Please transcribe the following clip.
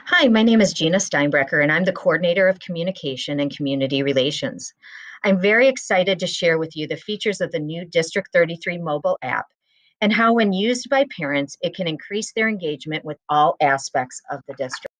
Hi, my name is Gina Steinbrecher, and I'm the Coordinator of Communication and Community Relations. I'm very excited to share with you the features of the new District 33 mobile app and how, when used by parents, it can increase their engagement with all aspects of the district.